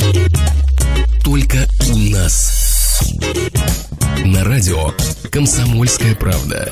Только у нас. На радио «Комсомольская правда».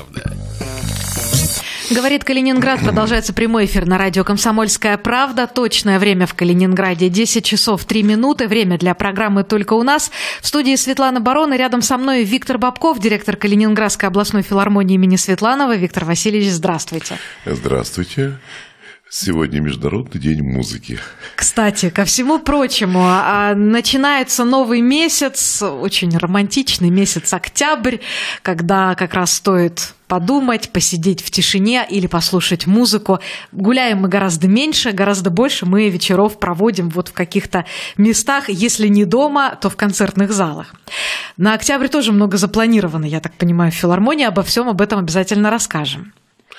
Говорит Калининград. Продолжается прямой эфир на радио «Комсомольская правда». Точное время в Калининграде 10 часов 3 минуты. Время для программы «Только у нас». В студии Светлана Барон, и рядом со мной Виктор Бобков, директор Калининградской областной филармонии имени Светланова. Виктор Васильевич, здравствуйте. Здравствуйте. Сегодня Международный день музыки. Кстати, ко всему прочему, начинается новый месяц, очень романтичный месяц октябрь, когда как раз стоит подумать, посидеть в тишине или послушать музыку. Гуляем мы гораздо меньше, гораздо больше мы вечеров проводим вот в каких-то местах, если не дома, то в концертных залах. На октябрь тоже много запланировано, я так понимаю, в филармонии. Обо всем об этом обязательно расскажем.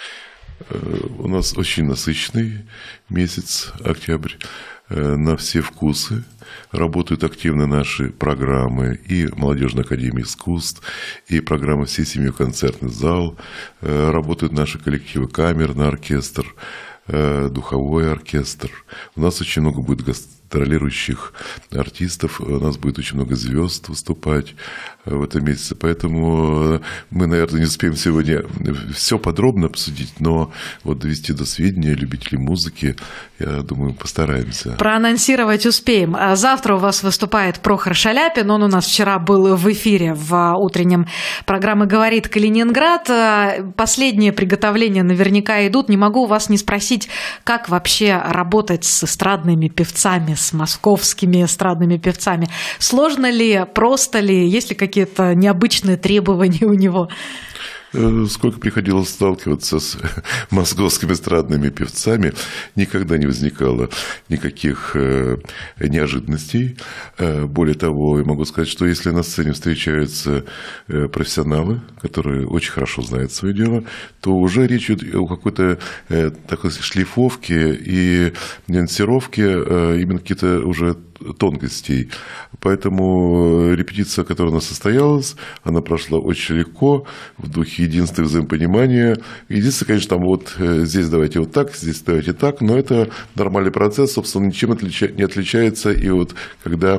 У нас очень насыщенный месяц октябрь на все вкусы. Работают активно наши программы и Молодежной академии искусств, и программа «Всей семьей концертный зал». Работают наши коллективы камерный оркестр, духовой оркестр. У нас очень много будет гастролирующих артистов, у нас будет очень много звезд выступать в этом месяце, поэтому мы, наверное, не успеем сегодня все подробно обсудить, но вот довести до сведения любителей музыки, я думаю, постараемся. Проанонсировать успеем. Завтра у вас выступает Прохор Шаляпин, он у нас вчера был в эфире в утреннем программе «Говорит Калининград». Последние приготовления наверняка идут. Не могу у вас не спросить, как вообще работать с эстрадными певцами, с московскими эстрадными певцами. Сложно ли, просто ли, есть ли какие-то необычные требования у него? Сколько приходилось сталкиваться с московскими эстрадными певцами, никогда не возникало никаких неожиданностей. Более того, я могу сказать, что если на сцене встречаются профессионалы, которые очень хорошо знают свое дело, то уже речь идет о какой-то такой шлифовке и нюансировке, именно какие-то уже тонкостей. Поэтому репетиция, которая у нас состоялась, она прошла очень легко, в духе единства и взаимопонимания. Единственное, конечно, там вот здесь давайте вот так, здесь давайте так, но это нормальный процесс, собственно, ничем не отличается. И вот когда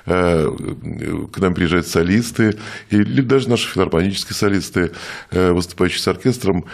к нам приезжают солисты, или даже наши филармонические солисты, выступающие с оркестром,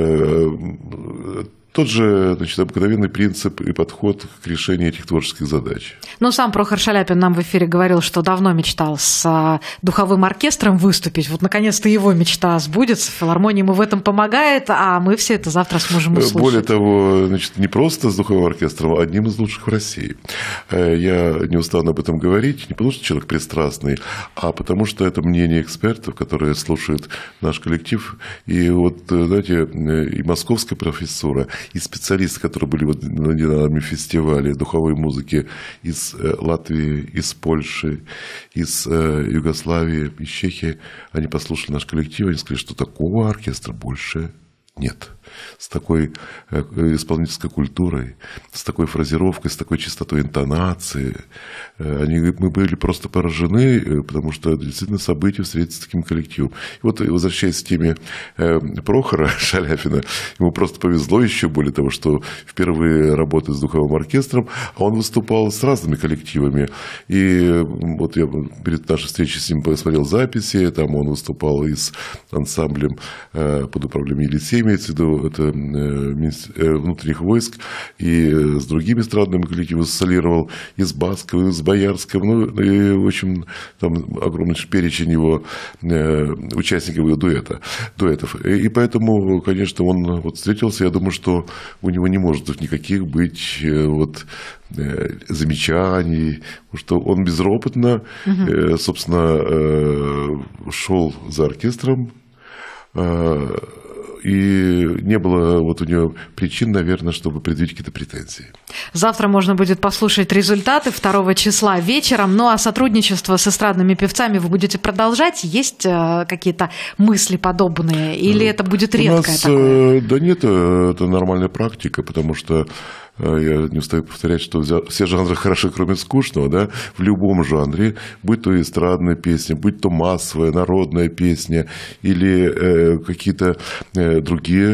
тот же, значит, обыкновенный принцип и подход к решению этих творческих задач. Ну, сам Прохор Шаляпин нам в эфире говорил, что давно мечтал с духовым оркестром выступить. Вот, наконец-то, его мечта сбудется. Филармония ему в этом помогает, а мы все это завтра сможем услышать. Более того, значит, не просто с духовым оркестром, а одним из лучших в России. Я не устану об этом говорить, не потому что человек пристрастный, а потому что это мнение экспертов, которые слушают наш коллектив. И вот, знаете, и московская профессура, и специалисты, которые были на недавнем фестивале духовой музыки из Латвии, из Польши, из Югославии, из Чехии, они послушали наш коллектив, они сказали, что такого оркестра больше нет. С такой исполнительской культурой, с такой фразировкой, с такой чистотой интонации. Мы были просто поражены, потому что действительно событие встретиться с таким коллективом. И вот, возвращаясь к теме Прохора Шаляпина, ему просто повезло еще, более того, что впервые работает с духовым оркестром, а он выступал с разными коллективами. И вот я перед нашей встречей с ним посмотрел записи, там он выступал и с ансамблем под управлением Елисея, имеется в виду, это внутренних войск, и с другими эстрадными коллективами солировал, и с Басковым, и с Боярским, ну, и, в общем, там огромный перечень его участников его дуэтов. И поэтому, конечно, он вот встретился, я думаю, что у него не может никаких быть вот замечаний, потому что он безропотно, собственно, шел за оркестром, и не было вот у него причин, наверное, чтобы предъявить какие-то претензии. Завтра можно будет послушать результаты 2 числа вечером. Ну, а сотрудничество с эстрадными певцами вы будете продолжать? Есть какие-то мысли подобные? Или это будет редкое такое? Да нет, это нормальная практика, потому что я не устаю повторять, что все жанры хороши, кроме скучного, да, в любом жанре, будь то эстрадная песня, будь то массовая, народная песня или какие-то другие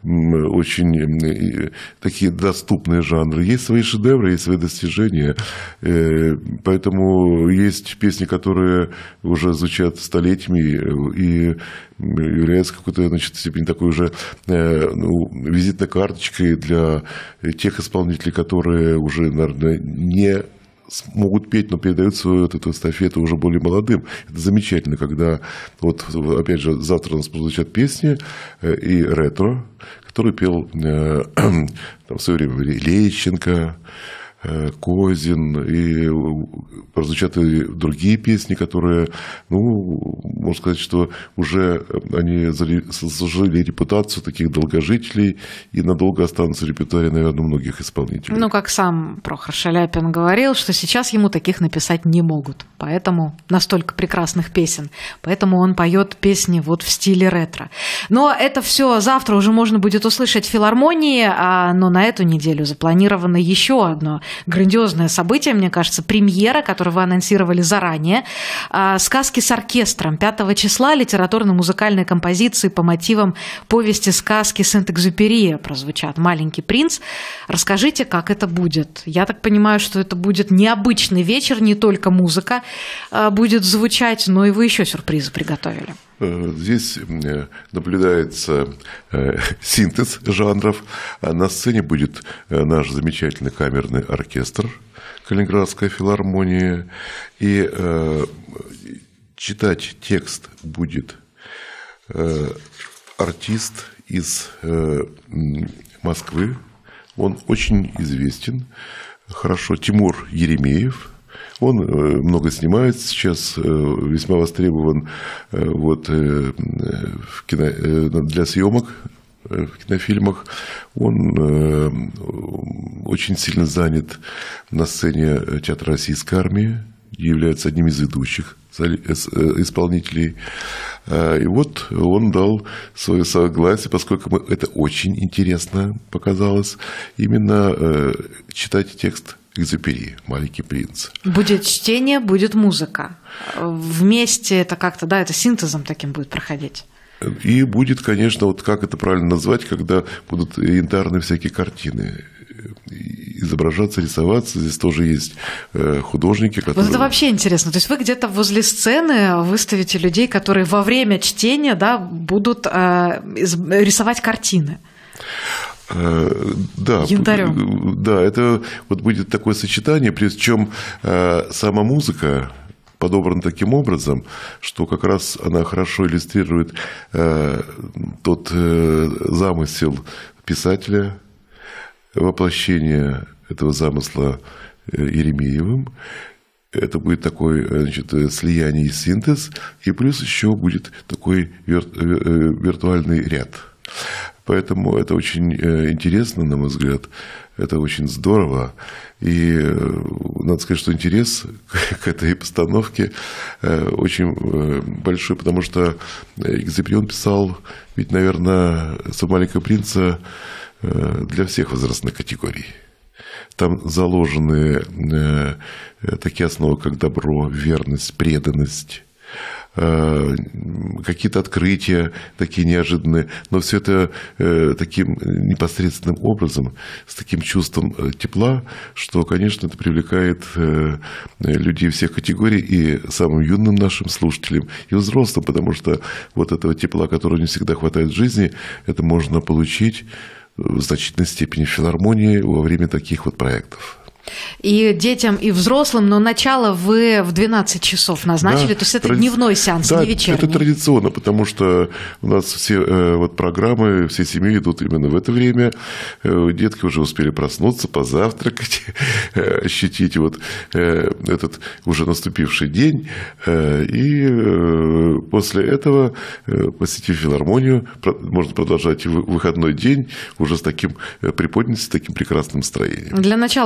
очень такие доступные жанры. Есть свои шедевры, есть свои достижения. Поэтому есть песни, которые уже звучат столетиями и являются в какой-то, значит, степени такой уже визитной карточкой для тех исполнителей, которые уже, наверное, не могут петь, но передают свою эту эстафету уже более молодым. Это замечательно, когда, вот опять же, завтра у нас прозвучат песни и ретро, который пел в свое время Лещенко, Козин, и прозвучат и другие песни, которые, можно сказать, что уже они заслужили репутацию таких долгожителей и надолго останутся в репертуаре, наверное, многих исполнителей. Как сам Прохор Шаляпин говорил, что сейчас ему таких написать не могут, поэтому настолько прекрасных песен, поэтому он поет песни вот в стиле ретро. Но это все завтра уже можно будет услышать в филармонии, но на эту неделю запланировано еще одно грандиозное событие, мне кажется, премьера, которую вы анонсировали заранее. «Сказки с оркестром». 5 числа литературно-музыкальные композиции по мотивам повести сказки Сент-Экзюпери прозвучат. «Маленький принц». Расскажите, как это будет. Я так понимаю, что это будет необычный вечер, не только музыка будет звучать, но и вы еще сюрпризы приготовили. Здесь наблюдается синтез жанров. На сцене будет наш замечательный камерный оркестр Калининградской филармонии. И читать текст будет артист из Москвы. Он очень известен. Хорошо. Тимур Еремеев. Он много снимает сейчас, весьма востребован для съемок в кинофильмах. Он очень сильно занят на сцене театра Российской армии, является одним из ведущих исполнителей. И вот он дал свое согласие, поскольку это очень интересно показалось, именно читать текст Экзюпери, «Маленький принц». Будет чтение, будет музыка. Вместе это как-то, это синтезом таким будет проходить. И будет, конечно, как это правильно назвать, когда будут янтарные всякие картины изображаться, рисоваться. Здесь тоже есть художники, которые... Вот это вообще интересно. То есть вы где-то возле сцены выставите людей, которые во время чтения будут рисовать картины. Да, янтарем. Да, это будет такое сочетание, причем сама музыка подобрана таким образом, что как раз она хорошо иллюстрирует тот замысел писателя, воплощение этого замысла Еремеевым. Это будет такой, слияние и синтез, и плюс еще будет такой виртуальный ряд. Поэтому это очень интересно, на мой взгляд, это очень здорово. И надо сказать, что интерес к этой постановке очень большой, потому что Экзюпери он писал, ведь, наверное, «Маленького принца» для всех возрастных категорий. Там заложены такие основы, как добро, верность, преданность, какие-то открытия такие неожиданные, но все это таким непосредственным образом, с таким чувством тепла, что, конечно, это привлекает людей всех категорий, и самым юным нашим слушателям, и взрослым, потому что вот этого тепла, которого не всегда хватает в жизни, это можно получить в значительной степени в филармонии во время таких вот проектов. И детям, и взрослым, но начало вы в 12 часов назначили, то есть это дневной сеанс, не вечерний. Это традиционно, потому что у нас все программы, все семьи идут именно в это время. Детки уже успели проснуться, позавтракать, ощутить этот уже наступивший день. И после этого, посетив филармонию, можно продолжать выходной день уже с таким приподнятым, с таким прекрасным настроением. Для начала субботы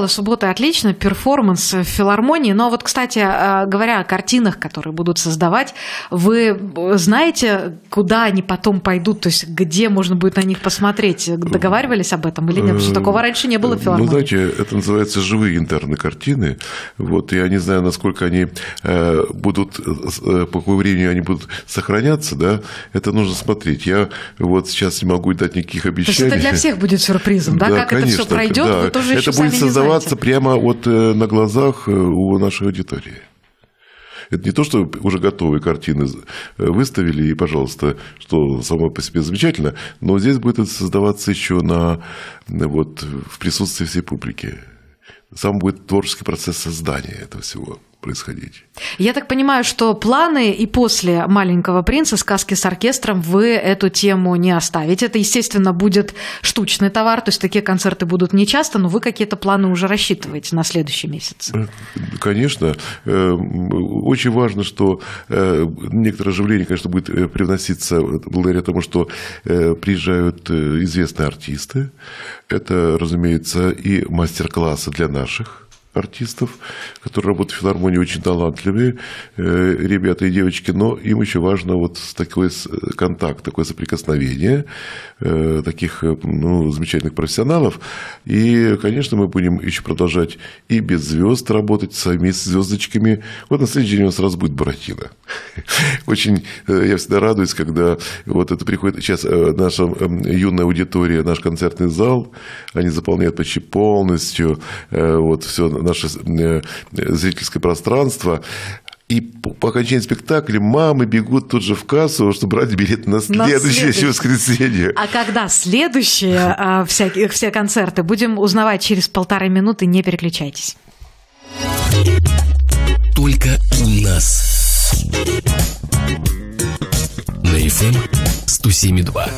отлично, перформанс в филармонии. Но вот, кстати, говоря о картинах, которые будут создавать, вы знаете, куда они потом пойдут, то есть где можно будет на них посмотреть? Договаривались об этом или нет? Потому что такого раньше не было в филармонии. Ну, знаете, это называется живые интерны картины. Вот, я не знаю, насколько они будут, по какому времени они будут сохраняться, да, это нужно смотреть. Я вот сейчас не могу дать никаких обещаний. То есть это для всех будет сюрпризом, да? Как конечно, это все пройдет, да. Вы тоже еще это будет создаваться прямо вот на глазах у нашей аудитории. Это не то, что уже готовые картины выставили, и, пожалуйста, что само по себе замечательно, но здесь будет это создаваться еще вот, в присутствии всей публики. Сам будет творческий процесс создания этого всего происходить. Я так понимаю, что планы и после «Маленького принца», «Сказки с оркестром» вы эту тему не оставите. Это, естественно, будет штучный товар, то есть такие концерты будут нечасто, но вы какие-то планы уже рассчитываете на следующий месяц. Конечно. Очень важно, что некоторое оживление, конечно, будет привноситься благодаря тому, что приезжают известные артисты. Это, разумеется, и мастер-классы для наших артистов, которые работают в филармонии, очень талантливые ребята и девочки, но им еще важно вот такой контакт, такое соприкосновение таких замечательных профессионалов. И, конечно, мы будем еще продолжать и без звезд работать, вместе с звездочками. Вот на следующий день у нас сразу будет Буратино. Очень я всегда радуюсь, когда вот это приходит сейчас наша юная аудитория, наш концертный зал, они заполняют почти полностью вот все наше зрительское пространство. И по окончании спектакля мамы бегут тут же в кассу, чтобы брать билет на следующее воскресенье. А когда следующие все концерты, будем узнавать через 1,5 минуты. Не переключайтесь. Только у нас. На FM 107,2.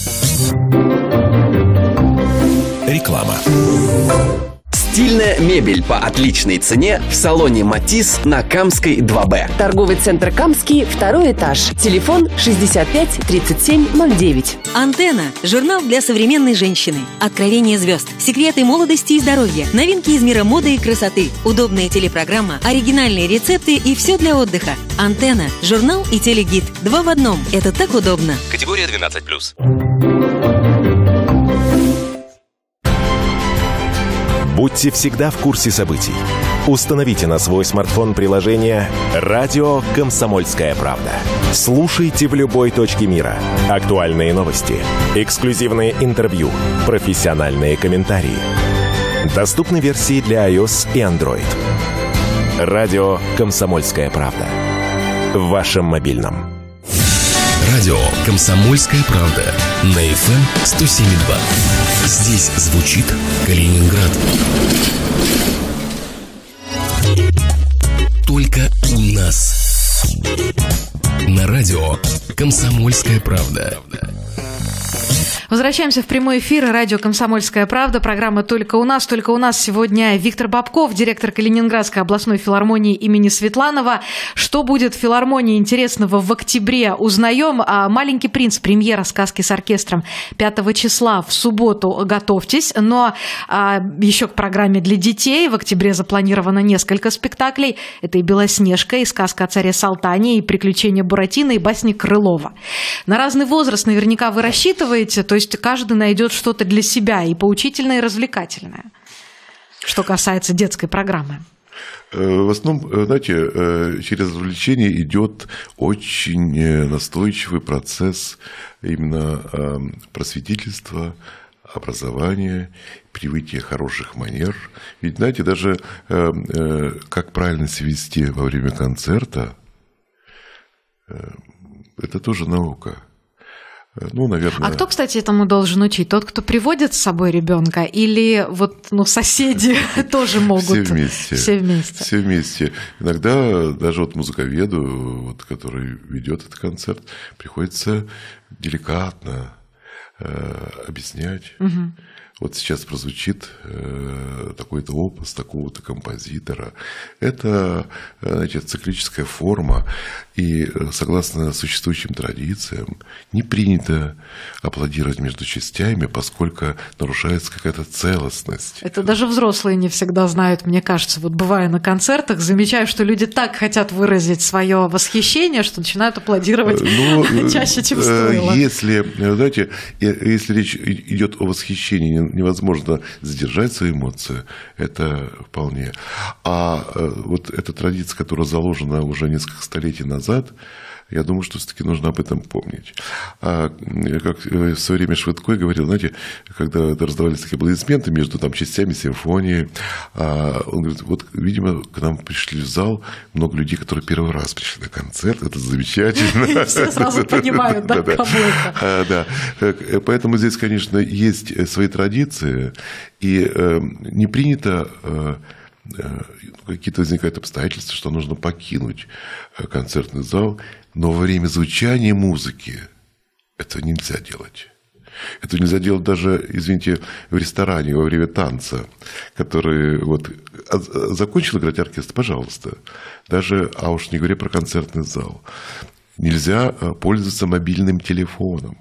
Реклама. Стильная мебель по отличной цене в салоне «Матис» на Камской 2Б. Торговый центр «Камский», 2-й этаж. Телефон 65 37 09. «Антенна» – журнал для современной женщины. Откровения звезд, секреты молодости и здоровья, новинки из мира моды и красоты, удобная телепрограмма, оригинальные рецепты и все для отдыха. «Антенна» – журнал и телегид. 2 в одном. Это так удобно. Категория 12+. Будьте всегда в курсе событий. Установите на свой смартфон приложение «Радио Комсомольская правда». Слушайте в любой точке мира. Актуальные новости, эксклюзивные интервью, профессиональные комментарии. Доступны версии для iOS и Android. «Радио Комсомольская правда». В вашем мобильном. Радио «Комсомольская правда» на FM 107,2. Здесь звучит Калининград. Только у нас. На радио «Комсомольская правда». Возвращаемся в прямой эфир. Радио «Комсомольская правда». Программа «Только у нас». Только у нас сегодня Виктор Бобков, директор Калининградской областной филармонии имени Светланова. Что будет в филармонии интересного в октябре, узнаем. «Маленький принц», премьера «Сказки с оркестром» 5 числа в субботу. Готовьтесь. Но еще к программе для детей. В октябре запланировано несколько спектаклей. Это и «Белоснежка», и «Сказка о царе Салтане», и «Приключения Буратино», и «Басни Крылова». На разный возраст наверняка вы рассчитываете. То есть каждый найдет что-то для себя и поучительное, и развлекательное, что касается детской программы. В основном, знаете, через развлечение идет очень настойчивый процесс именно просветительства, образования, привития хороших манер. Ведь, знаете, даже как правильно себя вести во время концерта, это тоже наука. Ну, наверное. А кто, кстати, этому должен учить? Тот, кто приводит с собой ребенка, или вот, соседи тоже могут? Все вместе. Все вместе. Все вместе. Иногда даже вот музыковеду, который ведет этот концерт, приходится деликатно объяснять. вот сейчас прозвучит такой-то опус такого-то композитора. Это, знаете, циклическая форма, и согласно существующим традициям не принято аплодировать между частями, поскольку нарушается какая-то целостность. Это даже взрослые не всегда знают, мне кажется. Вот бывая на концертах, замечаю, что люди так хотят выразить свое восхищение, что начинают аплодировать чаще, чем стоило. Если, знаете, если речь идет о восхищении, невозможно сдержать свои эмоции, это вполне. А вот эта традиция, которая заложена уже несколько столетий назад, я думаю, что все-таки нужно об этом помнить. Как в свое время Швыдкой говорил, знаете, когда раздавались такие аплодисменты между частями симфонии, он говорит, вот, видимо, к нам пришли в зал много людей, которые первый раз пришли на концерт, это замечательно. Все сразу понимают, да, кому это. Да, поэтому здесь, конечно, есть свои традиции, и не принято... Какие-то возникают обстоятельства, что нужно покинуть концертный зал, но во время звучания музыки этого нельзя делать. Это нельзя делать даже, извините, в ресторане во время танца, который вот закончил играть оркестр, пожалуйста. Даже, а уж не говоря про концертный зал. Нельзя пользоваться мобильным телефоном.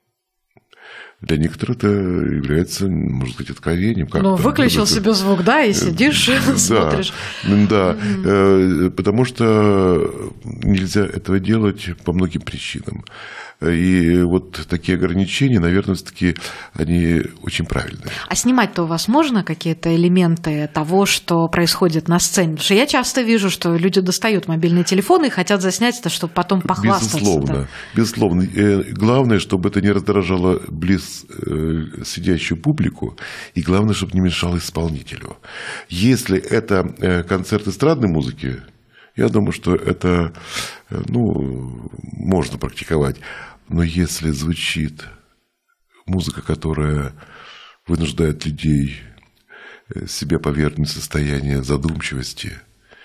Для некоторых это является, можно сказать, откровением. Ну, выключил себе звук, да, и сидишь, смотришь. Да, потому что нельзя этого делать по многим причинам. И вот такие ограничения, наверное, все-таки они очень правильные. А снимать-то у вас можно какие-то элементы того, что происходит на сцене? Потому что я часто вижу, что люди достают мобильные телефоны и хотят заснять это, чтобы потом похвастаться. Безусловно, безусловно. Главное, чтобы это не раздражало сидящую публику, и главное, чтобы не мешало исполнителю. Если это концерт эстрадной музыки, я думаю, что это можно практиковать. Но если звучит музыка, которая вынуждает людей себя повергнуть в состояние задумчивости,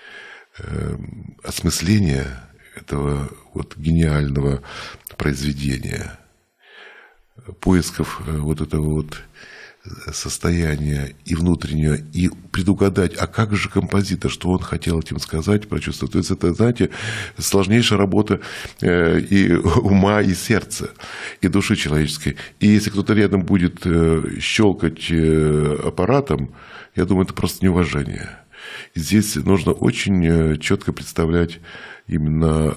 осмысления этого вот гениального произведения, поисков вот этого вот состояния и внутреннего, и предугадать, а как же композитор, что он хотел этим сказать, прочувствовать. То есть это, знаете, сложнейшая работа и ума, и сердца, и души человеческой. И если кто-то рядом будет щелкать аппаратом, я думаю, это просто неуважение. И здесь нужно очень четко представлять именно,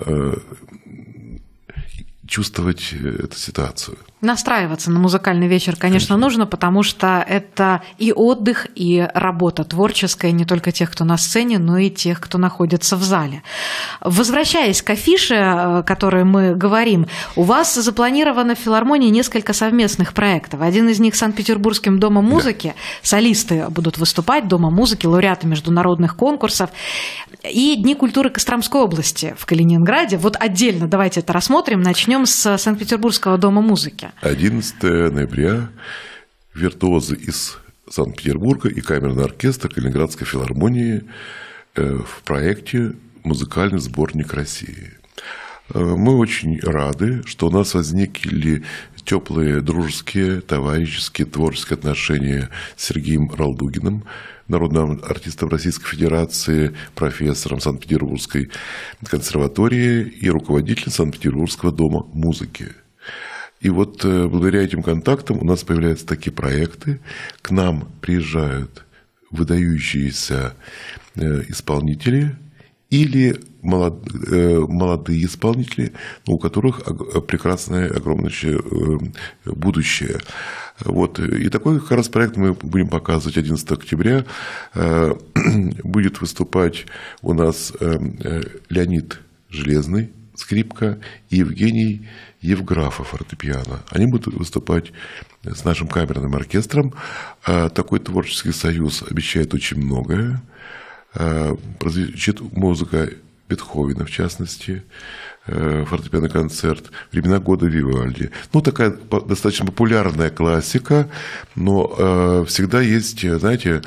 чувствовать эту ситуацию. Настраиваться на музыкальный вечер, конечно, нужно, потому что это и отдых, и работа творческая, не только тех, кто на сцене, но и тех, кто находится в зале. Возвращаясь к афише, о которой мы говорим, у вас запланировано в филармонии несколько совместных проектов. Один из них с Санкт-Петербургским домом музыки. Солисты будут выступать, Дома музыки, лауреаты международных конкурсов. И Дни культуры Костромской области в Калининграде. Вот отдельно давайте это рассмотрим. Начнем с Санкт-Петербургского дома музыки. 11 ноября виртуозы из Санкт-Петербурга и камерный оркестр Калининградской филармонии в проекте «Музыкальный сборник России». Мы очень рады, что у нас возникли теплые, дружеские, товарищеские, творческие отношения с Сергеем Ралдугиным, народным артистом Российской Федерации, профессором Санкт-Петербургской консерватории и руководителем Санкт-Петербургского дома музыки. И вот благодаря этим контактам у нас появляются такие проекты. К нам приезжают выдающиеся исполнители или молодые исполнители, у которых прекрасное, огромное будущее. Вот. И такой как раз проект мы будем показывать 11 октября. Будет выступать у нас Леонид Железный, скрипка, и Евгений Евграфов, фортепиано. Они будут выступать с нашим камерным оркестром. Такой творческий союз обещает очень многое. Прозвучит музыка Бетховена, в частности, фортепианный концерт «Времена года Вивальди». Такая достаточно популярная классика, но всегда есть, знаете,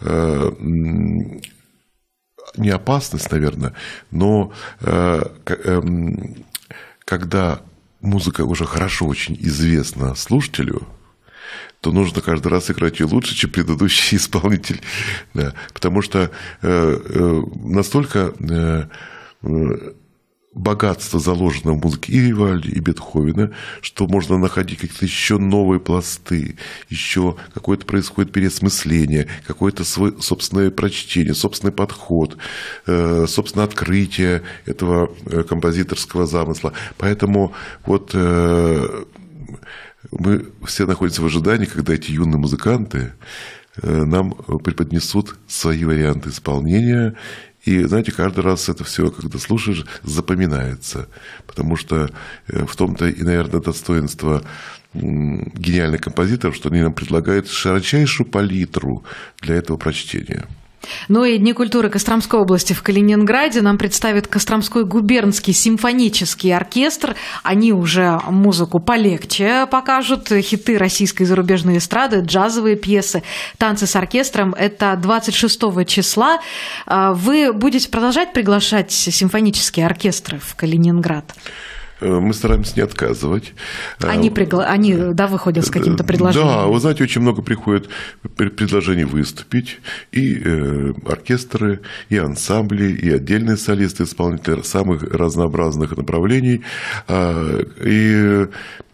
не опасность, наверное, но когда музыка уже хорошо очень известна слушателю, то нужно каждый раз играть ее лучше, чем предыдущий исполнитель. Да, потому что настолько богатство заложено в музыке и Вивальди, и Бетховена, что можно находить какие-то еще новые пласты, еще какое-то происходит переосмысление, какое-то свое собственное прочтение, собственный подход, собственное открытие этого композиторского замысла. Поэтому вот мы все находимся в ожидании, когда эти юные музыканты нам преподнесут свои варианты исполнения. И, знаете, каждый раз это все, когда слушаешь, запоминается. Потому что в том-то и, наверное, достоинство гениальных композиторов, что они нам предлагают широчайшую палитру для этого прочтения. Ну и Дни культуры Костромской области в Калининграде нам представит Костромской губернский симфонический оркестр. Они уже музыку полегче покажут, хиты российской и зарубежной эстрады, джазовые пьесы, танцы с оркестром. Это 26 числа. Вы будете продолжать приглашать симфонические оркестры в Калининград? Мы стараемся не отказывать. Они выходят с каким-то предложением? Да, вы знаете, очень много приходит предложений выступить. И оркестры, и ансамбли, и отдельные солисты, исполнители самых разнообразных направлений. И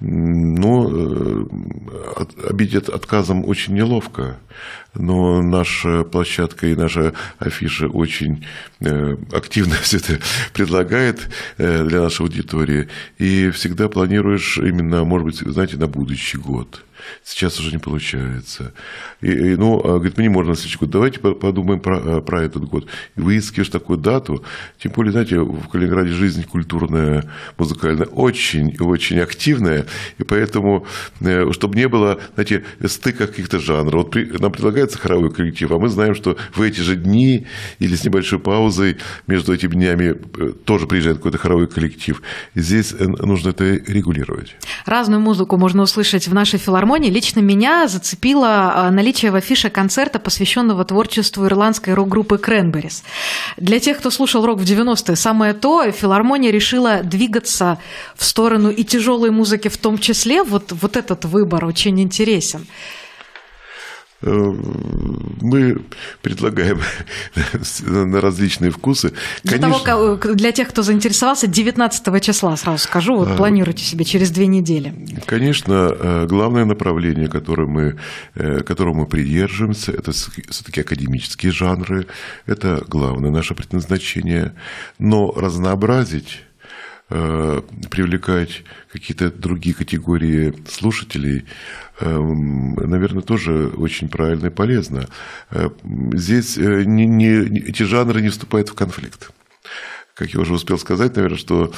обидеть отказом очень неловко. Но наша площадка и наша афиша очень активно все это предлагает для нашей аудитории. И всегда планируешь именно, может быть, знаете, на будущий год. Сейчас уже не получается. Говорит, мне можно на следующий год. Давайте подумаем про этот год. И выискиваешь такую дату. Тем более, знаете, в Калининграде жизнь культурная, музыкальная очень и очень активная. И поэтому, чтобы не было, знаете, стыка каких-то жанров. Вот нам предлагается хоровой коллектив, а мы знаем, что в эти же дни или с небольшой паузой между этими днями тоже приезжает какой-то хоровой коллектив. И здесь нужно это регулировать. Разную музыку можно услышать в нашей филармонии. Лично меня зацепило наличие в афише концерта, посвященного творчеству ирландской рок-группы Кренберис. Для тех, кто слушал рок в 90-е, самое то, филармония решила двигаться в сторону и тяжелой музыки в том числе. Вот этот выбор очень интересен. Мы предлагаем на различные вкусы. Для тех, кто заинтересовался, 19 числа, сразу скажу, планируйте себе через 2 недели. Конечно, главное направление, которому мы придерживаемся, это все-таки академические жанры, это главное наше предназначение. Но разнообразить, привлекать какие-то другие категории слушателей, наверное, тоже очень правильно и полезно. Здесь эти жанры не вступают в конфликт. Как я уже успел сказать, наверное, что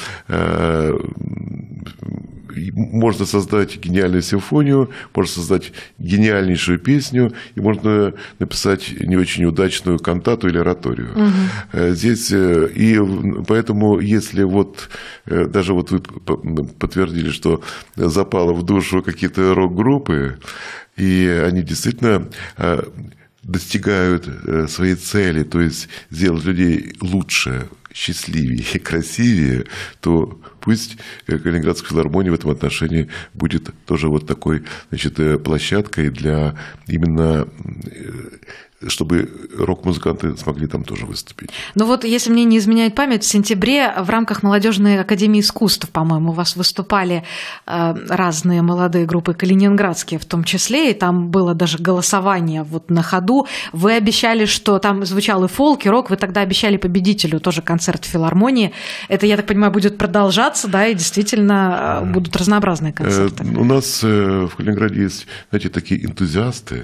можно создать гениальную симфонию, можно создать гениальнейшую песню, и можно написать не очень удачную кантату или ораторию. Угу. Здесь, и поэтому, если даже вы подтвердили, что запало в душу какие-то рок-группы, и они действительно достигают своей цели, то есть сделать людей лучше, счастливее, красивее, то пусть Калининградская филармония в этом отношении будет тоже вот такой, значит, площадкой для именно, чтобы рок-музыканты смогли там тоже выступить. Ну вот, если мне не изменяет память, в сентябре в рамках Молодежной академии искусств, по-моему, у вас выступали разные молодые группы калининградские в том числе, и там было даже голосование вот на ходу. Вы обещали, что там звучал и фолк, и рок, вы тогда обещали победителю тоже концерт в филармонии. Это, я так понимаю, будет продолжаться, да, и действительно будут разнообразные концерты. У нас в Калининграде есть, знаете, такие энтузиасты,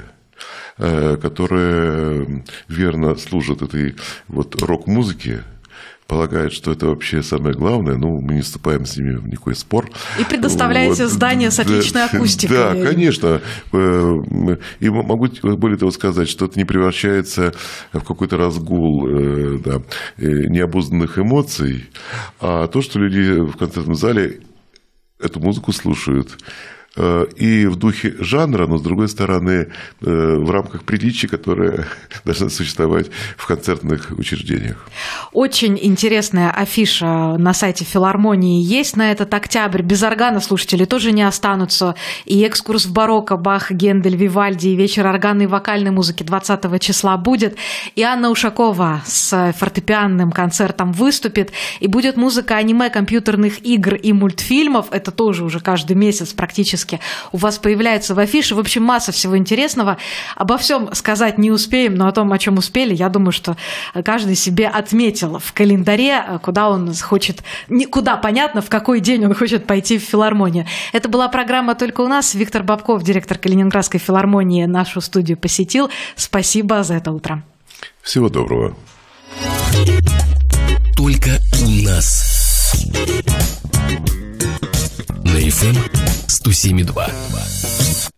которые верно служат этой вот рок-музыке, полагают, что это вообще самое главное. Ну, мы не вступаем с ними в никакой спор. И предоставляете здание с отличной акустикой. Да, конечно. И могу более того сказать, что это не превращается в какой-то разгул необузданных эмоций, а то, что люди в концертном зале эту музыку слушают и в духе жанра, но, с другой стороны, в рамках приличий, которые должны существовать в концертных учреждениях. Очень интересная афиша на сайте филармонии есть на этот октябрь. Без органа слушатели тоже не останутся. И экскурс в барокко, Бах, Гендель, Вивальди, и вечер органной и вокальной музыки 20 числа будет. И Анна Ушакова с фортепианным концертом выступит. И будет музыка аниме, компьютерных игр и мультфильмов. Это тоже уже каждый месяц практически у вас появляется в афише. В общем, масса всего интересного. Обо всем сказать не успеем, но о том, о чем успели, я думаю, что каждый себе отметил в календаре, куда он хочет, куда понятно, в какой день он хочет пойти в филармонию. Это была программа «Только у нас». Виктор Бабков, директор Калининградской филармонии, нашу студию посетил. Спасибо за это утро. Всего доброго. Только у нас. На FM 107.2.